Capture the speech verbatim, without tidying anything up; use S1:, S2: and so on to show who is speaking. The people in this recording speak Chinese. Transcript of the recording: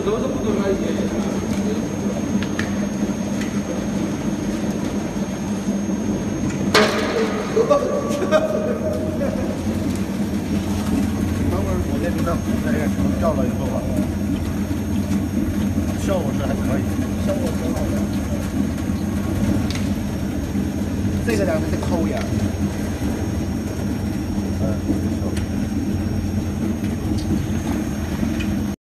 S1: 都是不同的一些。
S2: 等会儿我给你们在这个调了以后吧，效果是还可以，效果挺好的。这个两个是抠眼。嗯，没错。